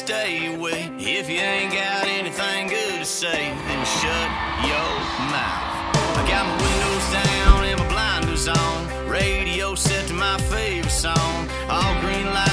stay away. If you ain't got anything good to say, then shut your mouth. I got my windows down and my blinders on, radio set to my favorite song. All green lights